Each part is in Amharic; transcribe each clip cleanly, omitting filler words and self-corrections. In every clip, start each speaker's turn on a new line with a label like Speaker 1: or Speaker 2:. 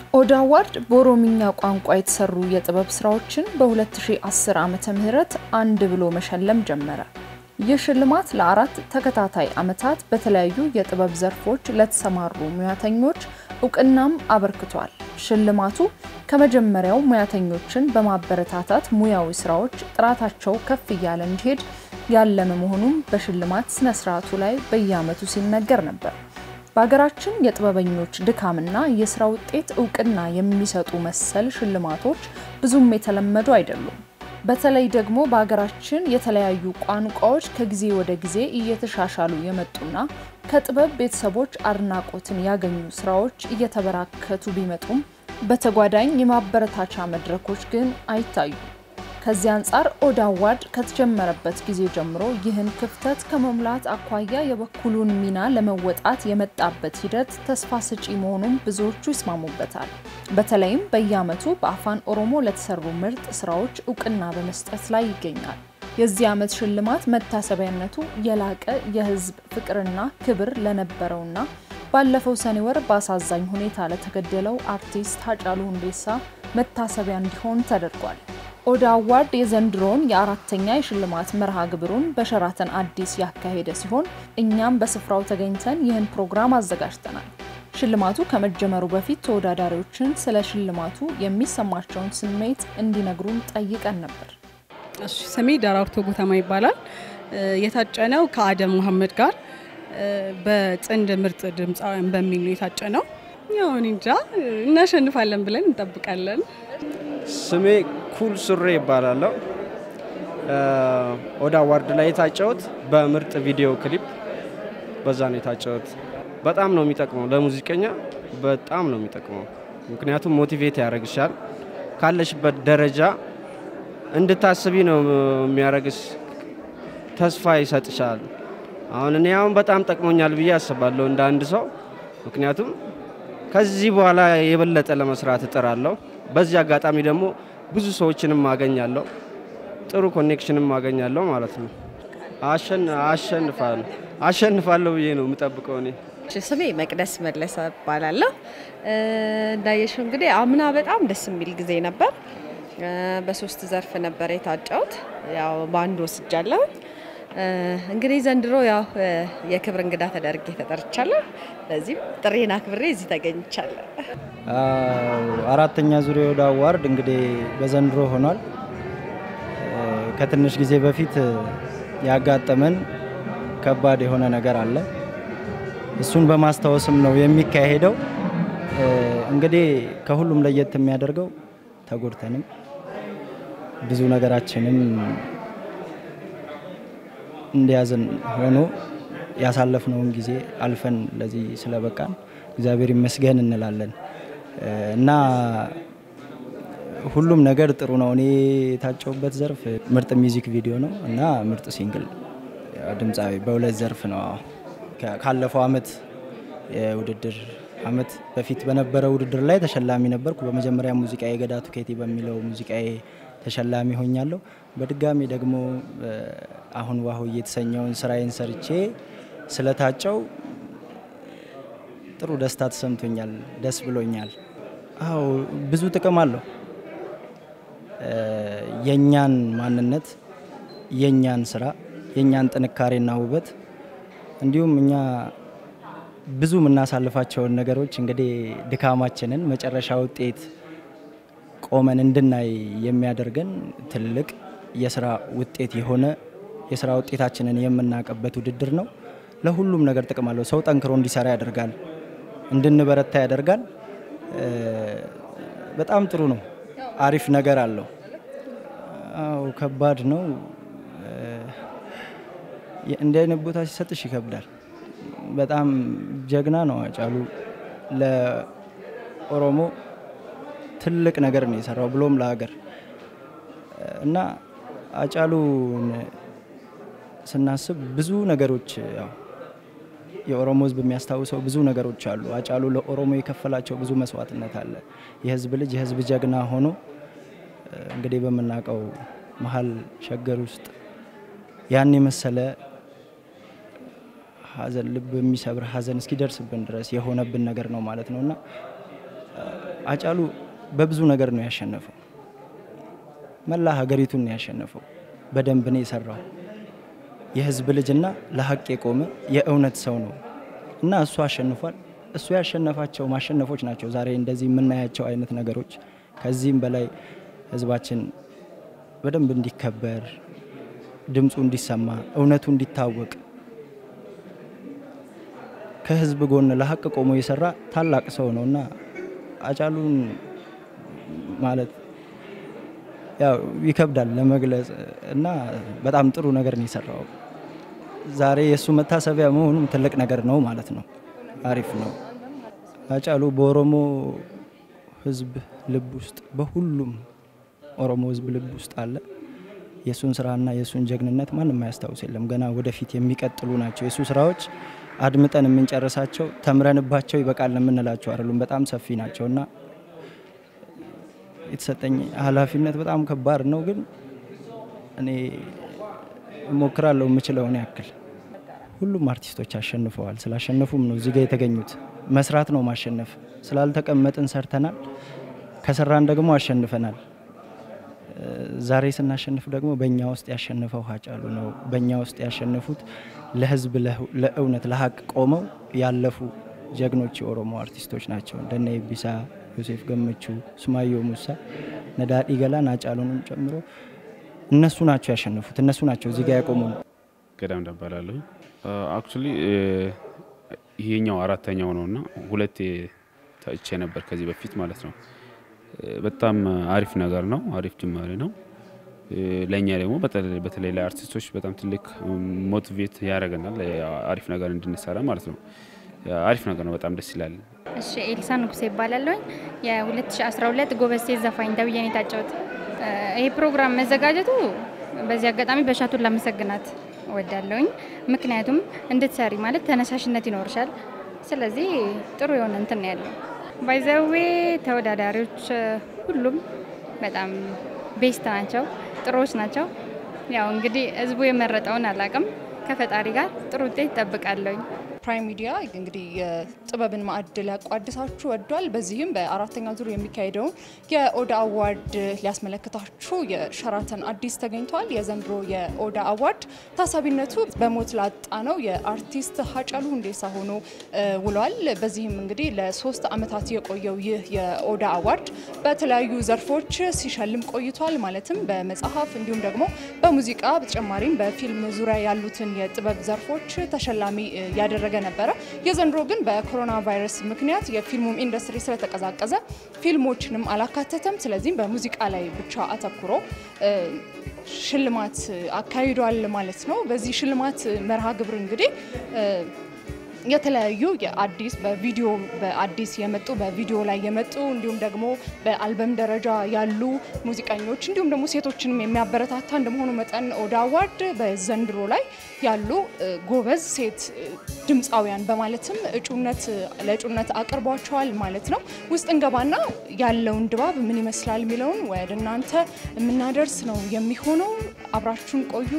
Speaker 1: ኦዳ አዋርድ በኦሮምኛ ቋንቋ የተሰሩ የጥበብ ስራዎችን በ2010 ዓመተ ምህረት አንድ ብሎ መሸለም ጀመረ። ይህ ሽልማት ለአራት ተከታታይ ዓመታት በተለያዩ የጥበብ ዘርፎች ለተሰማሩ ሙያተኞች እውቅናም አበርክቷል። ሽልማቱ ከመጀመሪያው ሙያተኞችን በማበረታታት ሙያዊ ስራዎች ጥራታቸው ከፍ ያለ እንዲሄድ ያለመ መሆኑን በሽልማት ስነ ስርዓቱ ላይ በየዓመቱ ሲነገር ነበር። በአገራችን የጥበበኞች ድካምና የሥራ ውጤት እውቅና የሚሰጡ መሰል ሽልማቶች ብዙም የተለመዱ አይደሉም። በተለይ ደግሞ በአገራችን የተለያዩ ቋንቋዎች ከጊዜ ወደ ጊዜ እየተሻሻሉ የመጡና ከጥበብ ቤተሰቦች አድናቆትን ያገኙ ስራዎች እየተበራከቱ ቢመጡም በተጓዳኝ የማበረታቻ መድረኮች ግን አይታዩም። ከዚህ አንፃር ኦዳ አዋርድ ከተጀመረበት ጊዜ ጀምሮ ይህን ክፍተት ከመሙላት አኳያ የበኩሉን ሚና ለመወጣት የመጣበት ሂደት ተስፋ ሰጪ መሆኑን ብዙዎቹ ይስማሙበታል። በተለይም በየዓመቱ በአፋን ኦሮሞ ለተሰሩ ምርጥ ስራዎች እውቅና በመስጠት ላይ ይገኛል። የዚህ ዓመት ሽልማት መታሰቢያነቱ የላቀ የህዝብ ፍቅርና ክብር ለነበረውና ባለፈው ሰኔ ወር በአሳዛኝ ሁኔታ ለተገደለው አርቲስት ሃጫሉ ሁንዴሳ መታሰቢያ እንዲሆን ተደርጓል። ኦዳ አዋርድ የዘንድሮን የአራተኛ የሽልማት መርሃ ግብሩን በሸራተን አዲስ ያካሄደ ሲሆን እኛም በስፍራው ተገኝተን ይህን ፕሮግራም አዘጋጅተናል። ሽልማቱ ከመጀመሩ በፊት ተወዳዳሪዎችን ስለ ሽልማቱ የሚሰማቸውን ስሜት እንዲነግሩን ጠይቀን ነበር።
Speaker 2: እሺ ስሜ ዳራርቶ ጉተማ ይባላል። የታጨነው ከአደም መሐመድ ጋር በጥንድ ምርጥ ድምጻውያን በሚል ነው የታጨነው። ያው እንጃ እናሸንፋለን ብለን እንጠብቃለን።
Speaker 3: ስሜ ኩል ሱሬ ይባላል። ኦዳ አዋርድ ላይ የታጨሁት በምርጥ ቪዲዮ ክሊፕ በዛ ነው የታጨሁት። በጣም ነው የሚጠቅመው ለሙዚቀኛ በጣም ነው የሚጠቅመው። ምክንያቱም ሞቲቬት ያደርግሻል ካለሽበት ደረጃ እንድታስቢ ነው የሚያደርግሽ ተስፋ ይሰጥሻል። እኔ በጣም ጠቅሞኛል ብዬ አስባለሁ እንደ አንድ ሰው። ምክንያቱም ከዚህ በኋላ የበለጠ ለመስራት እጥራለሁ። በዚህ አጋጣሚ ደግሞ ብዙ ሰዎችንም አገኛለሁ ጥሩ ኮኔክሽንም አገኛለሁ ማለት ነው። አሸንፋለሁ ብዬ ነው የምጠብቀው እኔ።
Speaker 4: ስሜ መቅደስ መለሰ ይባላል። እንዳየሽው እንግዲህ አምና በጣም ደስ የሚል ጊዜ ነበር። በሶስት ዘርፍ ነበር የታጨሁት። ያው ባንድ ወስጃለሁ። እንግዲህ ዘንድሮ ያው የክብር እንግዳ ተደርጌ ተጠርቻለሁ። ለዚህ ጥሬና ክብሬ እዚህ ተገኝቻለሁ።
Speaker 5: አራተኛ ዙር ኦዳ አዋርድ እንግዲህ በዘንድሮ ሆኗል። ከትንሽ ጊዜ በፊት ያጋጠመን ከባድ የሆነ ነገር አለ። እሱን በማስተዋወስም ነው የሚካሄደው። እንግዲህ ከሁሉም ለየት የሚያደርገው ተጎድተንም ብዙ ነገራችንም እንዲያዘን ሆኖ ያሳለፍነውን ጊዜ አልፈን ለዚህ ስለበቃን እግዚአብሔር ይመስገን እንላለን። እና ሁሉም ነገር ጥሩ ነው። እኔ የታጨሁበት ዘርፍ ምርጥ ሚውዚክ ቪዲዮ ነው እና ምርጥ ሲንግል ድምጻዊ በሁለት ዘርፍ ነው። ካለፈው አመት የውድድር አመት በፊት በነበረው ውድድር ላይ ተሸላሚ ነበርኩ። በመጀመሪያ ሙዚቃዬ ገዳቱ ኬቲ በሚለው ሙዚቃዬ ተሸላሚ ሆኛለሁ። በድጋሚ ደግሞ አሁን ዋሁ የተሰኘውን ስራዬን ሰርቼ ስለታጨው ጥሩ ደስታ ተሰምቶኛል፣ ደስ ብሎኛል። አው ብዙ ጥቅም አለው። የኛን ማንነት፣ የኛን ስራ፣ የኛን ጥንካሬና ውበት እንዲሁም እኛ ብዙ ምናሳልፋቸውን ነገሮች እንግዲህ ድካማችንን መጨረሻ ውጤት ቆመን እንድናይ የሚያደርገን ትልቅ የሥራ ውጤት የሆነ የሥራ ውጤታችንን የምናቀበት ውድድር ነው። ለሁሉም ነገር ጥቅም አለው። ሰው ጠንክሮ እንዲሰራ ያደርጋል፣ እንድንበረታ ያደርጋል። በጣም ጥሩ ነው። አሪፍ ነገር አለው። አው ከባድ ነው። እንደ አይነት ቦታ ሲሰጥሽ ይከብዳል። በጣም ጀግና ነው ሃጫሉ። ለኦሮሞ ትልቅ ነገር ነው የሰራው ብሎም ለሀገር እና ሃጫሉን ስናስብ ብዙ ነገሮች ያው የኦሮሞ ህዝብ የሚያስታውሰው ብዙ ነገሮች አሉ። ሃጫሉ ለኦሮሞ የከፈላቸው ብዙ መስዋዕትነት አለ። የህዝብ ልጅ የህዝብ ጀግና ሆኖ እንግዲህ በመናቀው መሃል ሸገር ውስጥ ያን የመሰለ ሀዘን ልብ የሚሰብር ሀዘን እስኪደርስብን ድረስ የሆነብን ነገር ነው ማለት ነውና አጫሉ በብዙ ነገር ነው ያሸነፈው። መላ ሀገሪቱን ነው ያሸነፈው። በደንብ ነው የሰራው። የህዝብ ልጅና ለሀቅ የቆመ የእውነት ሰው ነው እና እሱ አሸንፏል። እሱ ያሸነፋቸው ማሸነፎች ናቸው ዛሬ እንደዚህ የምናያቸው አይነት ነገሮች። ከዚህም በላይ ህዝባችን በደንብ እንዲከበር፣ ድምፁ እንዲሰማ፣ እውነቱ እንዲታወቅ ከህዝብ ጎን ለሀቅ ቆሞ የሰራ ታላቅ ሰው ነውና አጫሉን ማለት ያው ይከብዳል ለመግለጽ እና በጣም ጥሩ ነገር ነው የሰራው። ዛሬ የሱ መታሰቢያ መሆኑም ትልቅ ነገር ነው ማለት ነው። አሪፍ ነው። አጫሉ በኦሮሞ ህዝብ ልብ ውስጥ በሁሉም ኦሮሞ ህዝብ ልብ ውስጥ አለ። የሱን ስራና የሱን ጀግንነት ማንም ያስታውስ የለም። ገና ወደፊት የሚቀጥሉ ናቸው የሱ ስራዎች። አድምጠን የምንጨርሳቸው ተምረንባቸው ይበቃል የምንላቸው አይደሉም። በጣም ሰፊ ናቸውና የተሰጠኝ ኃላፊነት በጣም ከባድ ነው። ግን እኔ እሞክራለሁ የምችለውን ያክል። ሁሉም አርቲስቶች አሸንፈዋል። ስላሸነፉም ነው እዚህ ጋር የተገኙት። መስራት ነው ማሸነፍ። ስላልተቀመጥን ሰርተናል፣ ከሰራን ደግሞ አሸንፈናል። ዛሬ ስናሸንፍ ደግሞ በእኛ ውስጥ ያሸነፈው አጫሉ ነው። በእኛ ውስጥ ያሸነፉት ለህዝብ ለእውነት ለሀቅ ቆመው ያለፉ ጀግኖች የኦሮሞ አርቲስቶች ናቸው። እንደነ ኤቢሳ፣ ዮሴፍ ገመቹ፣ ሱማዮ ሙሳ፣ ነዳዲ ገላን፣ አጫሉንም ጨምሮ እነሱ ናቸው ያሸነፉት። እነሱ ናቸው እዚህ ጋር ያቆሙን።
Speaker 6: ገዳም ደባላለሁ። አክቹሊ ይሄኛው አራተኛው ነውና ሁለቴ ታይቼ ነበር ከዚህ በፊት ማለት ነው። በጣም አሪፍ ነገር ነው። አሪፍ ጅማሬ ነው። ለኛ ደግሞ በተለይ ለአርቲስቶች በጣም ትልቅ ሞቲቬት ያደርገናል። አሪፍ ነገር እንድንሰራ ማለት ነው። አሪፍ ነገር ነው። በጣም ደስ ይላል።
Speaker 7: እሺ ኤልሳ ንጉሴ ይባላልኝ። የ2012 ጎበዝ ሴት ዘፋኝ ተብዬ ነው የታጨሁት። ይሄ ፕሮግራም መዘጋጀቱ በዚህ አጋጣሚ በሻቱን ለማመሰግናት እወዳለሁኝ። ምክንያቱም እንድትሰሪ ማለት ተነሳሽነት ይኖርሻል። ስለዚህ ጥሩ የሆነ እንትን ያለው ባይዘዌ ተወዳዳሪዎች ሁሉም በጣም ቤስት ናቸው፣ ጥሩዎች ናቸው። ያው እንግዲህ ህዝቡ የመረጠውን አላቅም፣ ከፈጣሪ ጋር ጥሩ ውጤት ይጠብቃለሁኝ።
Speaker 8: ፕራይም ሚዲያ እንግዲህ የጥበብን ማዕድ ሊያቋድሳችሁ ወዷል። በዚህም በአራተኛው ዙር የሚካሄደውን የኦዳ አዋርድ ሊያስመለክታችሁ የሸራተን አዲስ ተገኝቷል። የዘንድሮ የኦዳ አዋርድ ታሳቢነቱ በሞት ላጣ ነው የአርቲስት ሃጫሉ ሁንዴሳ ሆኖ ውሏል። በዚህም እንግዲህ ለ3 ዓመታት የቆየው ይህ የኦዳ አዋርድ በተለያዩ ዘርፎች ሲሸልም ቆይቷል። ማለትም በመጽሐፍ እንዲሁም ደግሞ በሙዚቃ በተጨማሪም በፊልም ዙሪያ ያሉትን የጥበብ ዘርፎች ተሸላሚ ያደረገ ነበረ። የዘንድሮ ግን በኮሮና ቫይረስ ምክንያት የፊልሙም ኢንዱስትሪ ስለተቀዛቀዘ ፊልሞችንም አላካተተም። ስለዚህ በሙዚቃ ላይ ብቻ አተኩሮ ሽልማት አካሂዷል ማለት ነው። በዚህ ሽልማት መርሃ ግብር እንግዲህ የተለያዩ የአዲስ በቪዲዮ በአዲስ የመጡ በቪዲዮ ላይ የመጡ እንዲሁም ደግሞ በአልበም ደረጃ ያሉ ሙዚቀኞች እንዲሁም ደግሞ ሴቶችንም የሚያበረታታ እንደመሆኑ መጠን ኦዳ አዋርድ በዘንድሮ ላይ ያሉ ጎበዝ ሴት ድምፃውያን በማለትም ለእጩነት አቅርቧቸዋል ማለት ነው። ውስጥ እንገባና ያለውን ድባብ ምን ይመስላል የሚለውን ወደ እናንተ የምናደርስ ነው የሚሆነው። አብራችሁን ቆዩ።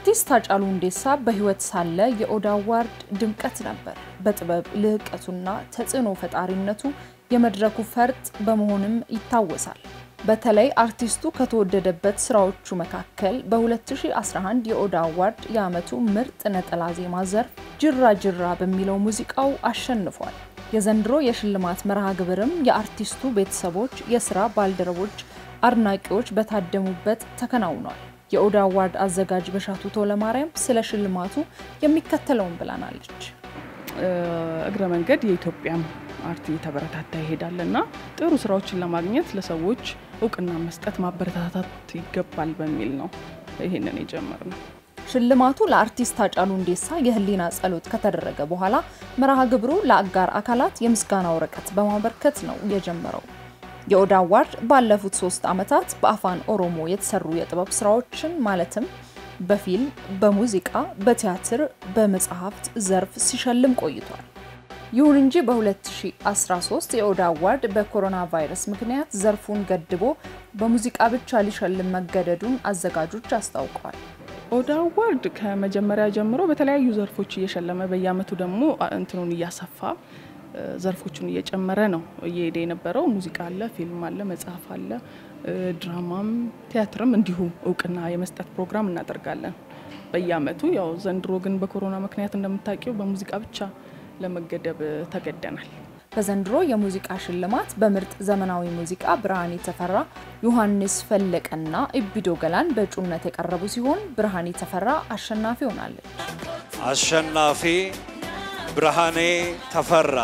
Speaker 1: አርቲስት ሃጫሉ ሁንዴሳ በህይወት ሳለ የኦዳ አዋርድ ድምቀት ነበር። በጥበብ ልህቀቱና ተጽዕኖ ፈጣሪነቱ የመድረኩ ፈርጥ በመሆንም ይታወሳል። በተለይ አርቲስቱ ከተወደደበት ስራዎቹ መካከል በ2011 የኦዳ አዋርድ የዓመቱ ምርጥ ነጠላ ዜማ ዘርፍ ጅራ ጅራ በሚለው ሙዚቃው አሸንፏል። የዘንድሮ የሽልማት መርሃ ግብርም የአርቲስቱ ቤተሰቦች፣ የሥራ ባልደረቦች፣ አድናቂዎች በታደሙበት ተከናውኗል። የኦዳ አዋርድ አዘጋጅ በሻቱ ቶለማርያም ስለ ሽልማቱ የሚከተለውን ብላናለች።
Speaker 2: እግረ መንገድ የኢትዮጵያም አርት እየተበረታታ ይሄዳልና ጥሩ ስራዎችን ለማግኘት ለሰዎች እውቅና መስጠት ማበረታታት ይገባል በሚል ነው ይሄንን የጀመርነው።
Speaker 1: ሽልማቱ ለአርቲስት ሃጫሉ ሁንዴሳ የህሊና ጸሎት ከተደረገ በኋላ መርሃ ግብሩ ለአጋር አካላት የምስጋና ወረቀት በማበርከት ነው የጀመረው። የኦዳ አዋርድ ባለፉት 3 ዓመታት በአፋን ኦሮሞ የተሰሩ የጥበብ ስራዎችን ማለትም በፊልም፣ በሙዚቃ፣ በቲያትር፣ በመጽሐፍት ዘርፍ ሲሸልም ቆይቷል። ይሁን እንጂ በ2013 የኦዳ አዋርድ በኮሮና ቫይረስ ምክንያት ዘርፉን ገድቦ በሙዚቃ ብቻ ሊሸልም መገደዱን አዘጋጆች አስታውቀዋል።
Speaker 2: ኦዳ አዋርድ ከመጀመሪያ ጀምሮ በተለያዩ ዘርፎች እየሸለመ በየአመቱ ደግሞ እንትኑን እያሰፋ ዘርፎቹን እየጨመረ ነው እየሄደ የነበረው። ሙዚቃ አለ፣ ፊልም አለ፣ መጽሐፍ አለ፣ ድራማም ቲያትርም እንዲሁ እውቅና የመስጠት ፕሮግራም እናደርጋለን በየአመቱ። ያው ዘንድሮ ግን በኮሮና ምክንያት እንደምታውቂው በሙዚቃ ብቻ ለመገደብ ተገደናል።
Speaker 1: በዘንድሮ የሙዚቃ ሽልማት በምርጥ ዘመናዊ ሙዚቃ ብርሃኔ ተፈራ፣ ዮሐንስ ፈለቀና ኢቢዶ ገላን በእጩነት የቀረቡ ሲሆን ብርሃኔ ተፈራ አሸናፊ ሆናለች።
Speaker 9: አሸናፊ ብርሃኔ ተፈራ።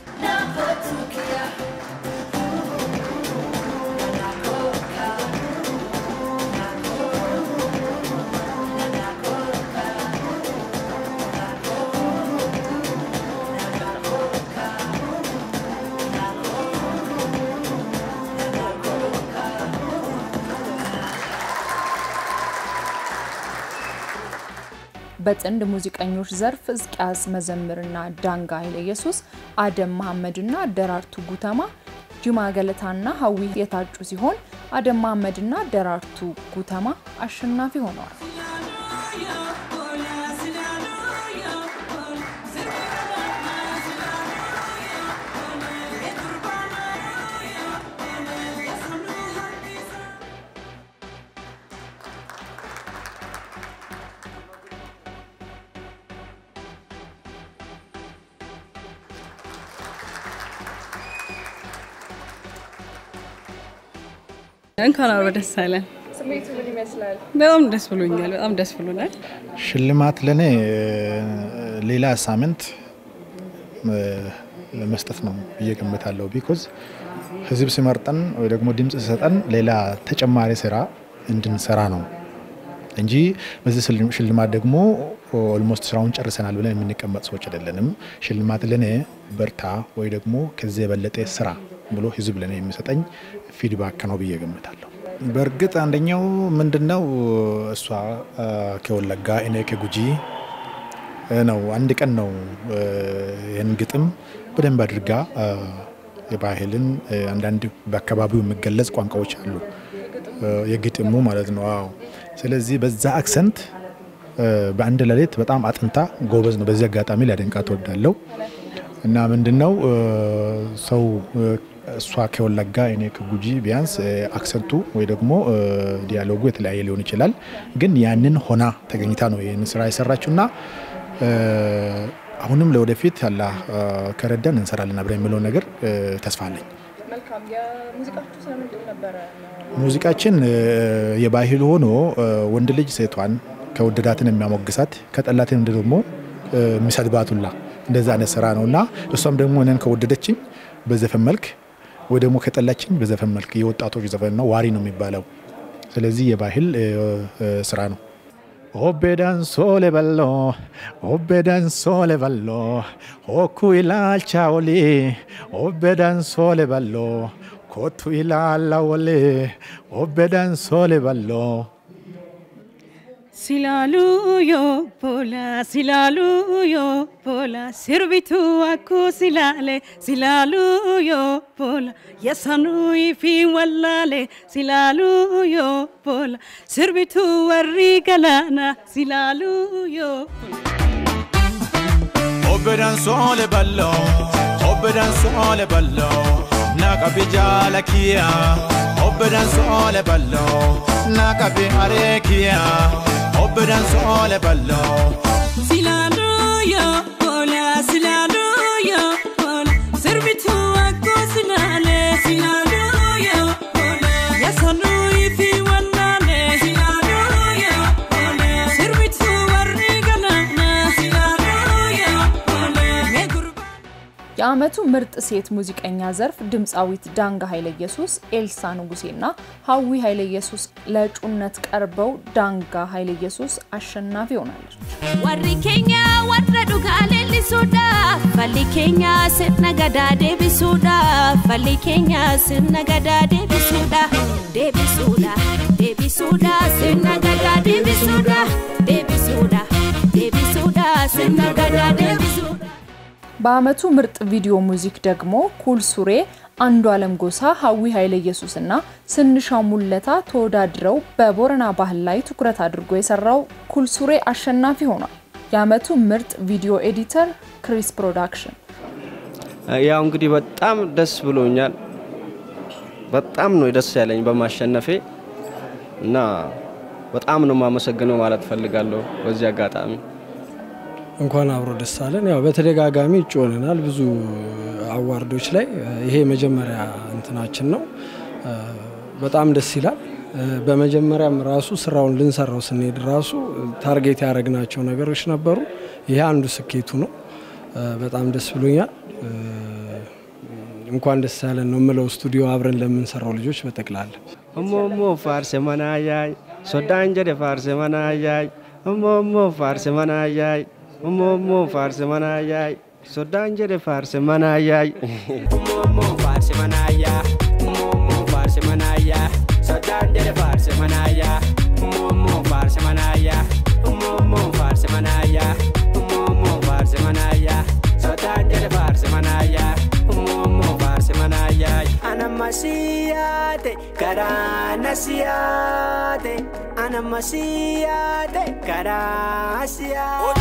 Speaker 1: በጥንድ ሙዚቀኞች ዘርፍ ሕዝቅያስ መዘምርና ዳንጋ ኃይለ ኢየሱስ፣ አደም መሐመድና ደራርቱ ጉተማ፣ ጅማ ገለታና ሀዊ የታጩ ሲሆን አደም መሐመድና ደራርቱ ጉተማ አሸናፊ ሆነዋል።
Speaker 2: እንኳን አብሮ ደስ አለን።
Speaker 8: ስሜቱ ምን ይመስላል?
Speaker 2: በጣም ደስ ብሎኛል። በጣም ደስ ብሎናል።
Speaker 10: ሽልማት ለኔ ሌላ ሳምንት ለመስጠት ነው እየገመታለሁ። ቢኮዝ ህዝብ ሲመርጠን ወይ ደግሞ ድምጽ ሲሰጠን ሌላ ተጨማሪ ስራ እንድንሰራ ነው እንጂ በዚህ ሽልማት ደግሞ ኦልሞስት ስራውን ጨርሰናል ብለን የምንቀመጥ ሰዎች አይደለንም። ሽልማት ለኔ በርታ ወይ ደግሞ ከዚህ የበለጠ ስራ ብሎ ህዝብ ለኔ የሚሰጠኝ ፊድባክ ነው ብዬ ገምታለሁ። በርግጥ አንደኛው ምንድነው እሷ ከወለጋ እኔ ከጉጂ ነው። አንድ ቀን ነው ይሄን ግጥም በደንብ አድርጋ የባህልን አንዳንድ በአካባቢው የሚገለጽ ቋንቋዎች አሉ የግጥሙ ማለት ነው። አዎ ስለዚህ በዛ አክሰንት በአንድ ሌሊት በጣም አጥንታ ጎበዝ ነው። በዚህ አጋጣሚ ላደንቃት እወዳለሁ። እና ምንድነው ሰው እሷ ከወለጋ እኔ ከጉጂ ቢያንስ አክሰንቱ ወይ ደግሞ ዲያሎጉ የተለያየ ሊሆን ይችላል፣ ግን ያንን ሆና ተገኝታ ነው ይሄን ስራ የሰራችውና አሁንም ለወደፊት አላህ ከረዳን እንሰራለን አብረን የሚለው ነገር ተስፋ አለኝ።
Speaker 8: መልካም። የሙዚቃችሁ ስለምንድን ነበር?
Speaker 10: ሙዚቃችን የባህል ሆኖ ወንድ ልጅ ሴቷን ከወደዳትን የሚያሞግሳት ከጠላትን ደግሞ የሚሰድባቱላ እንደዛ አይነት ስራ ነውና እሷም ደግሞ እኔን ከወደደችኝ በዘፈን መልክ ወይ ደግሞ ከጠላችኝ በዘፈን መልክ የወጣቶች ዘፈን ነው፣ ዋሪ ነው የሚባለው። ስለዚህ የባህል ስራ ነው። ኦቤዳን ሶሌበሎ ኦቤዳን ሶሌበሎ ሆኩ ኢላልቻ ኦሊ ኦቤዳን ሶሌበሎ ኮቱ ኢላላ ኦሊ ኦቤዳን ሶሌበሎ
Speaker 2: Silaluyo pola servitu aku silaluyo pola yasanu ifi wallale silaluyo pola servitu warrigalana silaluyo
Speaker 11: Obedan sole ballo naqabi jalakiya Obedan sole ballo naqabi arekiya Obedan sole ballo
Speaker 2: silaluyo pola servitu aku silaluyo pola yasanu ifi wallale silaluyo pola servitu warrigalana silaluyo
Speaker 1: የዓመቱ ምርጥ ሴት ሙዚቀኛ ዘርፍ ድምጻዊት ዳንጋ ኃይለ ኢየሱስ ኤልሳ ንጉሴና ሀዊ ኃይለ ኢየሱስ ለጩነት ቀርበው ዳንጋ ኃይለ ኢየሱስ አሸናፊ ሆናለች
Speaker 12: ወሪኬኛ ወረዱ ጋሌሊ ሱዳ ፈሊኬኛ ስነገዳ ደብሱዳ ፈሊኬኛ ስነገዳ ደብሱዳ ስነገዳ ደብሱዳ ስነገዳ ደብሱዳ
Speaker 1: በዓመቱ ምርጥ ቪዲዮ ሙዚክ ደግሞ ኩል ሱሬ አንዱ ዓለም ጎሳ ሀዊ ኃይለ ኢየሱስና ስንሻው ሙለታ ተወዳድረው በቦረና ባህል ላይ ትኩረት አድርጎ የሰራው ኩል ሱሬ አሸናፊ ሆኗል የዓመቱ ምርጥ ቪዲዮ ኤዲተር ክሪስ ፕሮዳክሽን
Speaker 3: ያው እንግዲህ በጣም ደስ ብሎኛል በጣም ነው ደስ ያለኝ በማሸነፌ እና በጣም ነው ማመሰግነው ማለት ፈልጋለሁ በዚህ አጋጣሚ
Speaker 13: እንኳን አብሮ ደስ አለን ያው በተደጋጋሚ ጮነናል ብዙ አዋርዶች ላይ ይሄ መጀመሪያ እንትናችን ነው በጣም ደስ ይላል በመጀመሪያም ራሱ ስራውን ልንሰራው ስንሄድ ራሱ ታርጌት ያረግናቸው ነገሮች ነበሩ ይሄ አንዱ ስኬቱ ነው በጣም ደስ ብሎኛል እንኳን ደስ ያለን ነው ምለው ስቱዲዮ አብረን ለምንሰራው ልጆች በተክላለ
Speaker 3: ሞሞ ፋርስ መናያይ ሶዳንጀደ ፋርስ መናያይ ሞሞ ፋርስ መናያይ Momo farse manayay Sodange de farse manayay Momo farse manaya Momo farse manaya Sodange de farse manaya Momo farse manaya Momo farse manaya Momo farse manaya Sodange de farse manaya Momo farse manaya Anamasiyate karanasiyate Anamasiyate karasiyate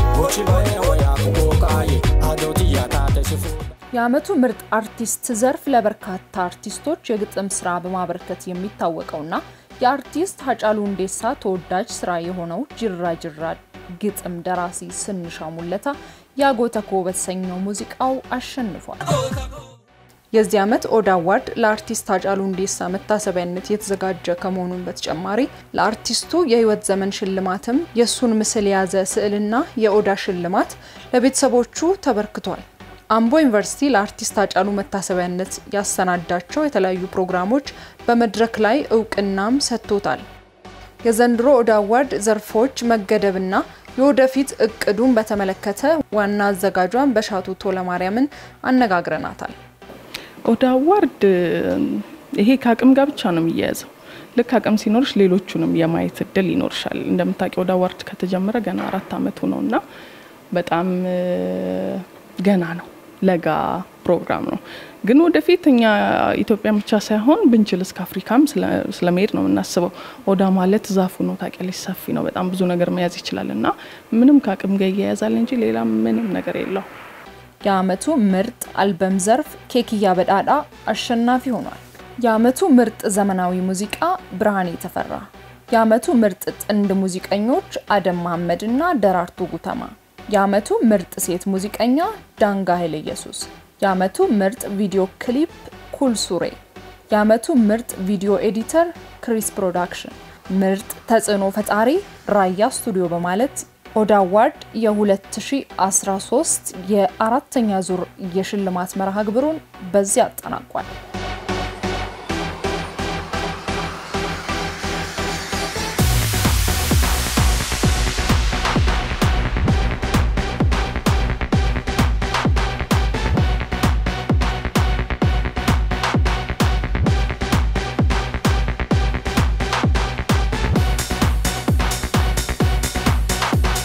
Speaker 3: የዓመቱ ምርጥ አርቲስት ዘርፍ ለበርካታ አርቲስቶች የግጥም ስራ በማበርከት የሚታወቀውና የአርቲስት ሀጫሉ ሁንዴሳ ተወዳጅ ስራ የሆነው ጅራ ግጥም ደራሲ ስንሻው ሙለታ ያጎተኮ በተሰኘው ሙዚቃው አሸንፏል የዚህ ዓመት ኦዳ አዋርድ ለአርቲስት ሀጫሉ ሁንዴሳ መታሰቢያነት የተዘጋጀ ከመሆኑም በተጨማሪ ለአርቲስቱ የህይወት ዘመን ሽልማትም የሱን ምስል ያዘ ስዕልና የኦዳ ሽልማት ለቤተሰቦቹ ተበርክቷል አምቦ ዩኒቨርሲቲ ለአርቲስት ሀጫሉ መታሰቢያነት ያሰናዳቸው የተለያዩ ፕሮግራሞች በመድረክ ላይ እውቅናም ሰጥቶታል የዘንድሮ ኦዳ አዋርድ ዘርፎች መገደብና የወደፊት እቅዱን በተመለከተ ዋና አዘጋጇን በሻቱ ቶለማርያምን አነጋግረናታል
Speaker 14: ኦዳ አዋርድ ይሄ ካቅም ጋር ብቻ ነው የሚያያዘው ልክ አቅም ሲኖርሽ ሌሎቹንም የማየት እድል ይኖርሻል እንደምታውቂው ኦዳ አዋርድ ከተጀመረ ገና 4 አመቱ ነውና በጣም ገና ነው ለጋ ፕሮግራም ነው ግን ወደፊትኛ ኢትዮጵያ ብቻ ሳይሆን ብንችል እስከ አፍሪካም ስለመሄድ ነው እናስበው ኦዳ ማለት ዛፉ ነው ታቀለሽ ሰፊ ነው በጣም ብዙ ነገር መያዝ ይችላልና ምንም ካቅም ጋር ይያያዛል እንጂ ሌላ ምንም ነገር የለው
Speaker 1: የዓመቱ ምርጥ አልበም ዘርፍ ኬክያ በዳዳ አሸናፊ ሆኗል የዓመቱ ምርጥ ዘመናዊ ሙዚቃ ብርሃኔ ተፈራ የዓመቱ ምርጥ ጥንድ ሙዚቀኞች አደም መሐመድና ደራርቱ ጉተማ የዓመቱ ምርጥ ሴት ሙዚቀኛ ዳንጋ ኃይለ ኢየሱስ የዓመቱ ምርጥ ቪዲዮ ክሊፕ ኩል ሱሬ የዓመቱ ምርጥ ቪዲዮ ኤዲተር ክሪስ ፕሮዳክሽን ምርጥ ተጽዕኖ ፈጣሪ ራያ ስቱዲዮ በማለት ኦዳ አዋርድ የ2013 የአራተኛ ዙር የሽልማት መርሃ ግብሩን በዚያ አጠናቋል